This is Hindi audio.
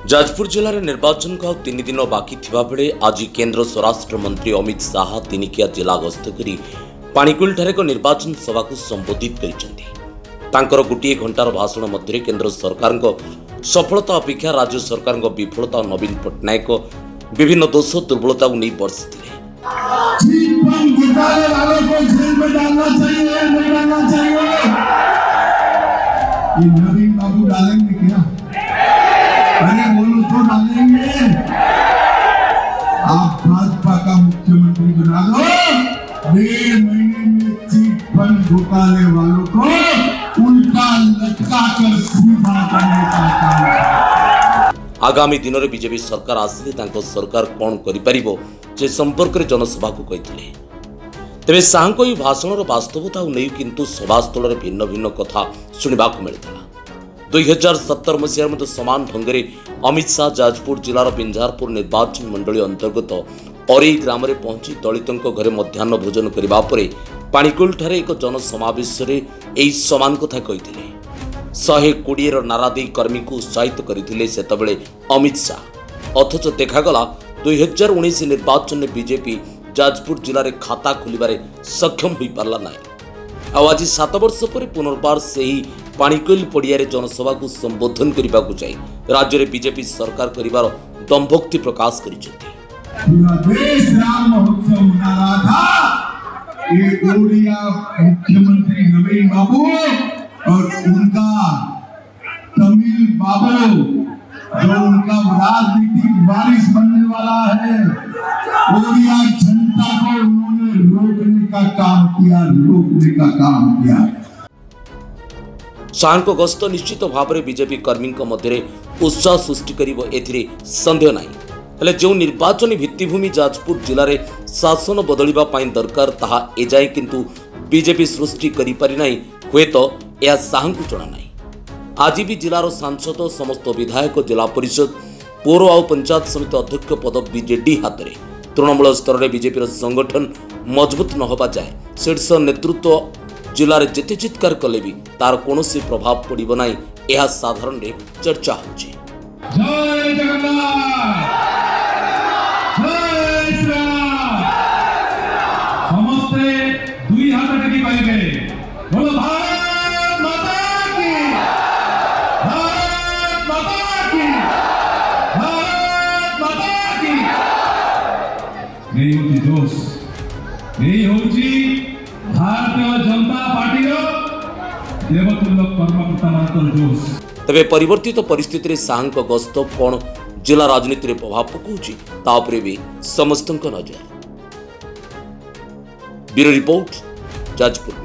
जाजपुर जिले में निर्वाचन को 3 दिन बाकी थिबा बेले आज केंद्र स्वराष्ट्र मंत्री अमित शाह दिनिकिया जिला गस्त करी पाणिकुल ठारे एक निर्वाचन सभा को संबोधित कर गोटे घंटार भाषण मध्य केंद्र सरकार सफलता अपेक्षा राज्य सरकार विफलता और नवीन पट्टनायक विभिन्न दोष दुर्बलता को नहीं बरसी नवीन बाबू डालेंगे क्या? अरे बोलो तो डालेंगे। आप भाजपा का मुख्यमंत्री बना दो, 1.5 महीने में चिट फंड घोटाले वालों को उल्टा लटका कर सीधा करने का काम। आगामी दिन में बीजेपी सरकार आसिले सरकार कौन करिपारिबो से संपर्क में जनसभा को कही तेरे शाह भाषण वास्तवता नहीं किंतु सभास्थल में भिन्न भिन्न कथा शुणा मिलता। 2017 मसीह में समान ढंग से अमित शाह जाजपुर जिलार बिंझारपुर निर्वाचन मंडली अंतर्गत अरई ग्राम में पहुंची दलितों घरे मध्याह्न भोजन करने पर पाणिकुल ठारे एक जनसमावेश में समान कथा कही 120 नारा दे कर्मी को उत्साहित करते सेतबेले अमित शाह अथच देखागला 2019 निर्वाचन में बीजेपी जाजपुर जिले में खाता खोलिबारे सक्षम हो पारला नहीं। आज 7 वर्ष पर पुनर्बार से ही पाणिकोइल पड़िया जनसभा को संबोधन करने को जाई राज्य में बीजेपी सरकार करिवार दंभोक्ति प्रकाश करिसेंती। पूरा देश राम महोत्सव मना रहा था। ये ओडिया मुख्यमंत्री नवीन बाबू और उनका तमिल बाबू जो उनका राजनीतिक वारिस बनने वाला है, ओडिया जनता को उन्होंने रोकने का काम किया। शाह गस्त निश्चित भाव में बीजेपी कर्मी मध्य उत्साह सृष्टि करिबो एथिरे संदेह नहीं। हेले जो निर्वाचन भित्तिभूमि जाजपुर जिले में शासन बदलिबा पाई दरकार ताहा एजाए किंतु बीजेपी सृष्टि करि पारि नाही हुए तो यह शाह को जणा नहीं। आज भी जिलार सांसद समस्त विधायक जिला परिषद पौर और पंचायत समिति अध्यक्ष पद बीजेडी हाथ में तृणमूल स्तर में बीजेपी संगठन मजबूत न होगा जाए शीर्ष नेतृत्व जिले में जिते चित्कार कले भी तार कौन प्रभाव पड़ो ना यह साधारण चर्चा होची। भारतीय जनता पार्टी देवतुल्य कर्मकर्ता मान जोश। तबे परिवर्तित परिस्थिति रे शाह गस्त कौन जिला राजनीति रे प्रभाव पकाउची तापरे भी समस्त नजर। Bureau report Jajpur.